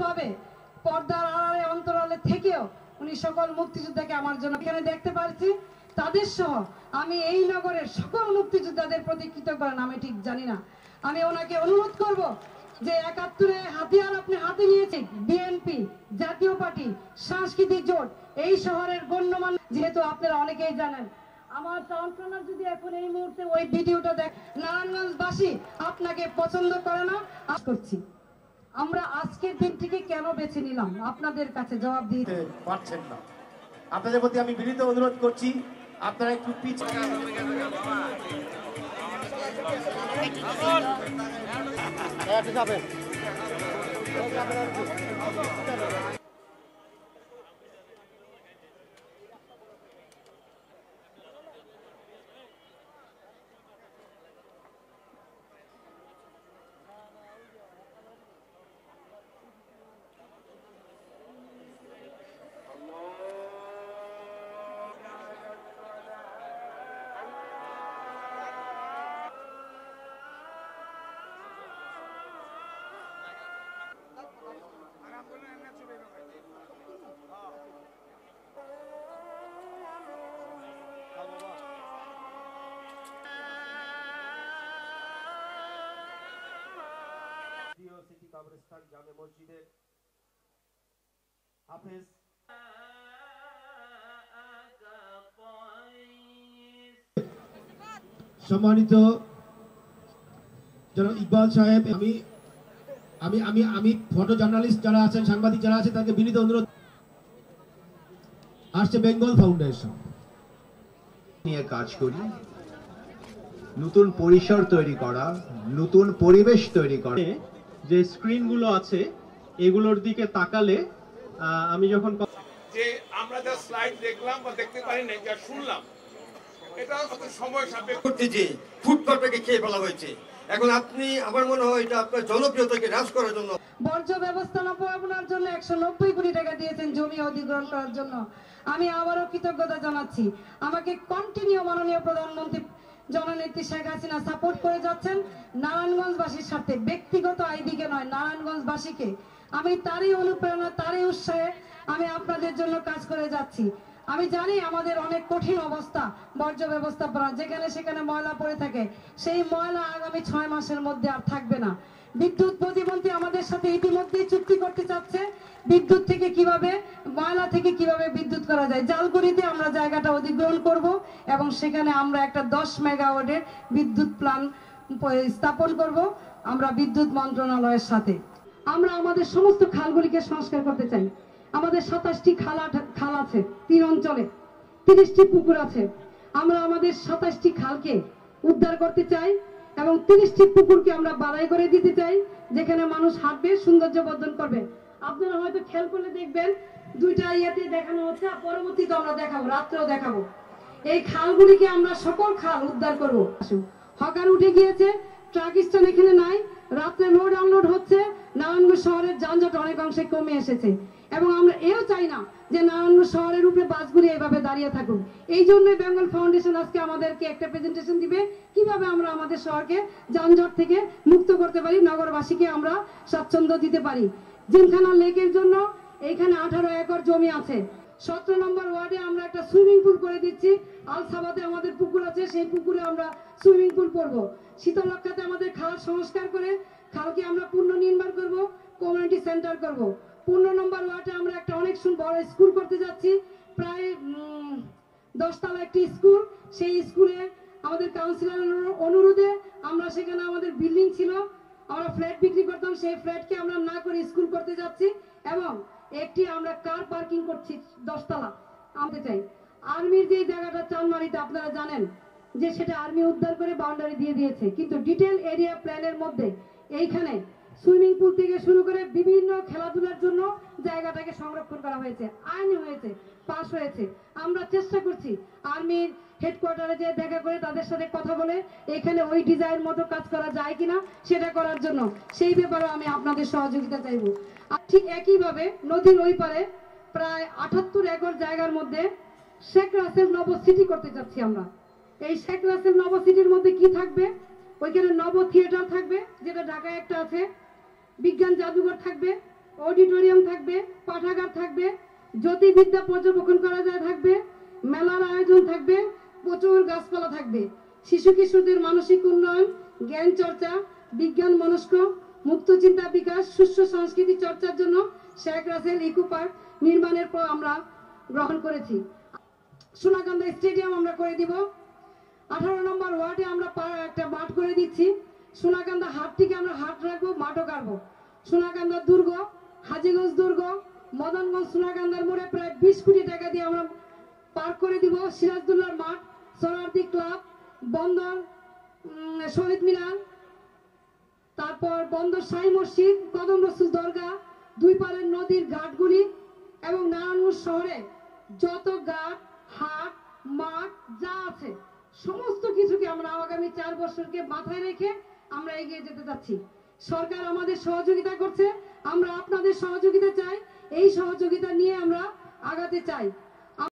সুষ্ঠুভাবে পর্দার আড়ালে অন্তরালে থেকেও উনি সকল মুক্তিযোদ্ধাকে আমার জন্য এখানে দেখতে পাচ্ছি, তাদের সহ আমি এই নগরের সকল মুক্তিযোদ্ধাদের প্রতি কৃতজ্ঞ, আমি ঠিক জানি না। আমি ওনাকে অনুরোধ করব যে ৭১-এ হাতিয়ার আপনি হাতে নিয়েছেন, বিএনপি, জাতীয় পার্টি, সাংস্কৃতিক জোট, এই শহরের গণ্যমান্য, যেহেতু আপনারা অনেকেই জানেন। আমার কাউন্সিলর যদি এখন এই মুহূর্তে ওই ভিডিওটা দেখ, নারায়ণগঞ্জবাসী আপনাকে পছন্দ করে না। আশা করছি আমরা আজকের দিনটিকে কেন বেছে নিলাম আপনাদের কাছে জবাব দিতে পারছেন না। আপনাদের প্রতি আমি বিনীত অনুরোধ করছি, আপনারা একটু পিছিয়ে যাবেন। সিটি কবরস্থান জামে মসজিদের হাফেজ সম্মানিত জনাব ইকবাল সাহেব, আমি ফটো জার্নালিস্ট যারা আছেন, সাংবাদিক যারা আছেন, তাকে বিনীত অনুরোধ। আসছে বেঙ্গল ফাউন্ডেশন নিয়ে কাজ করি, নতুন পরিসর তৈরি করা, নতুন পরিবেশ তৈরি করা। যে স্ক্রিনগুলো আছে এগুলোর দিকে তাকালে আমি যখন যে আমরা যা স্লাইড দেখলাম বা দেখতে পারি না, যা শুনলাম, এটা সময় সাপেক্ষ করতে যে ফুটপাতটাকে খেয়ে ফেলা হয়েছে। এখন আপনি, আমার মনে হয় এটা আপনার জনপ্রিয়তাকে হ্রাস করার জন্য বর্জ্য ব্যবস্থাপনার জন্য ১৯০ কোটি টাকা দিয়েছেন জমি অধিগ্রহণ করার জন্য। আমি আবারও কৃতজ্ঞতা জানাচ্ছি। আমাকে কন্টিনিউ মাননীয় প্রধানমন্ত্রী জননেত্রী শেখ হাসিনা সাপোর্ট করে যাচ্ছেন নারায়ণগঞ্জবাসীর সাথে, ব্যক্তিগত আইডিকে নয়, নারায়ণগঞ্জবাসীকে। আমি তারই অনুপ্রেরণা, তারই উৎসাহে আমি আপনাদের জন্য কাজ করে যাচ্ছি। আমি জানি আমাদের অনেক কঠিন অবস্থা বর্জ্য ব্যবস্থাপনা, যেখানে সেখানে ময়লা পড়ে থাকে, সেই ময়লা আগামী ৬ মাসের মধ্যে আর থাকবে না। বিদ্যুৎ প্রতিমন্ত্রী আমাদের সাথে ইতিমধ্যেই চুক্তি করতে চাচ্ছে, বিদ্যুৎ থেকে কিভাবে, ময়লা থেকে কিভাবে বিদ্যুৎ করা যায়। জালকুড়িতে আমরা জায়গাটা অধিগ্রহণ করব এবং সেখানে আমরা একটা ১০ মেগাওয়াটের বিদ্যুৎ প্ল্যান্ট স্থাপন করব আমরা বিদ্যুৎ মন্ত্রণালয়ের সাথে। আমরা আমাদের সমস্ত খালগুলিকে সংস্কার করতে চাই। আমাদের ২৭টি খাল আছে, ৩ অঞ্চলে ৩০টি পুকুর আছে। আমরা আমাদের ২৭টি খালকে উদ্ধার করতে চাই এবং ৩০টি পুকুরকে আমরা বাড়াই করে দিতে চাই, যেখানে মানুষ হাঁটবে, সৌন্দর্য বর্ধন করবে। আপনারা হয়তো খেয়াল করলে দেখবেন দুইটা ইয়েতে দেখানো হচ্ছে, পরবর্তীতে আমরা দেখাবো, রাত্রেও দেখাবো। এই খালগুলিকে আমরা সকল খাল উদ্ধার করব। হকার উঠে গিয়েছে, ট্রাক স্ট্যান্ড এখানে নাই, রাত্রে লোড আনলোড হচ্ছে, নারায়ণগঞ্জ শহরের যানজট অনেক অংশে কমে এসেছে। এবং আমরা এও চাই না যে নারায়ণগঞ্জ শহরের উপরে বাসগুলি এইভাবে দাঁড়িয়ে থাকুক। এই জন্যই বেঙ্গল ফাউন্ডেশন আজকে আমাদেরকে একটা প্রেজেন্টেশন দিবে, কিভাবে আমরা আমাদের শহরকে যানজট থেকে মুক্ত করতে পারি, নগরবাসীকে আমরা স্বাচ্ছন্দ্য দিতে পারি। জিমখানা লেকের জন্য এইখানে 18 একর জমি আছে। 17 নম্বর ওয়ার্ডে আমরা একটা সুইমিং পুল করে দিচ্ছি। আলসাবাদে আমাদের পুকুর আছে, সেই পুকুরে আমরা সুইমিং পুল করব। শীতলক্ষাতে আমাদের খাল সংস্কার করে খালকে আমরা পুনর্নির্মাণ করব, কমিউনিটি সেন্টার করব। 15 নম্বর ওয়ার্ডে আমরা একটা অনেক বড় স্কুল করতে যাচ্ছি, প্রায় 10 তলা একটি স্কুল। সেই স্কুলে আমাদের কাউন্সিলরের অনুরোধে আমরা সেখানে আমাদের বিল্ডিং ছিল, আমরা ফ্ল্যাট বিক্রি করতাম, সেই ফ্ল্যাটকে আমরা না করে স্কুল করতে যাচ্ছি এবং একটি আমরা কার পার্কিং করছি 10 তলা আনতে চাই। আর্মির যে জায়গাটা চানমারিতে আপনারা জানেন যে সেটা আর্মি উদ্ধার করে বাউন্ডারি দিয়ে দিয়েছে, কিন্তু ডিটেল এরিয়া প্ল্যানের মধ্যে এইখানে সুইমিং পুল থেকে শুরু করে বিভিন্ন খেলাধুলার জন্য জায়গাটাকে সংরক্ষণ করা হয়েছে, আইন হয়েছে, পাস হয়েছে। আমরা চেষ্টা করছি আর্মির হেডকোয়ার্টারে যে দেখা করে তাদের সাথে কথা বলে এখানে ওই ডিজাইন মতো কাজ করা যায় কিনা সেটা করার জন্য, সেই ব্যাপারে আমি আপনাদের সহযোগিতা চাইব। আর ঠিক একইভাবে নদীর ওই পারে প্রায় 78 একর জায়গার মধ্যে শেখ রাসেল নব সিটি করতে যাচ্ছি আমরা। এই শেখ রাসেল নব সিটির মধ্যে কি থাকবে? ওইখানে নব থিয়েটার থাকবে, যেটা ঢাকায় একটা আছে, বিজ্ঞান জাদুঘর থাকবে, অডিটোরিয়াম থাকবে, পাঠাগার থাকবে, জ্যোতির্বিদ্যা পর্যবেক্ষণ করা যায় থাকবে, মেলার আয়োজন থাকবে, প্রচুর গাছপালা থাকবে, শিশু কিশোরদের মানসিক উন্নয়ন, জ্ঞান চর্চা, বিজ্ঞান মনস্ক, মুক্ত চিন্তা বিকাশ, সুস্থ সংস্কৃতি চর্চার জন্য শেখ রাসেল ইকো পার্ক নির্মাণের পর আমরা গ্রহণ করেছি। সোনাকান্দা স্টেডিয়াম আমরা করে দিব। 18 নম্বর ওয়ার্ডে আমরা একটা মাঠ করে দিচ্ছি। সোনাকান্দা হাটটিকে আমরা হাট রাখবো, মাঠও কাটবো। সোনাকান্দা দুর্গ, হাজীগঞ্জ দুর্গ, মদনগঞ্জ সোনাকান্দার মোড়ে প্রায় 20 কোটি টাকা দিয়ে আমরা পার্ক করে দিব। সিরাজদুল্লাহর মাঠ, সোনারদি ক্লাব, বন্দর শহীদ মিনার, তারপর বন্দর শাহী মসজিদ, কদম রসুল দরগা, দুই পারের নদীর ঘাটগুলি এবং নারায়ণগঞ্জ শহরে যত ঘাট, হাট, মাঠ যা আছে সমস্ত কিছুকে আমরা আগামী 4 বছরকে মাথায় রেখে আমরা এগিয়ে যেতে যাচ্ছি। সরকার আমাদের সহযোগিতা করছে, আমরা আপনাদের সহযোগিতা চাই, এই সহযোগিতা নিয়ে আমরা আগাতে চাই।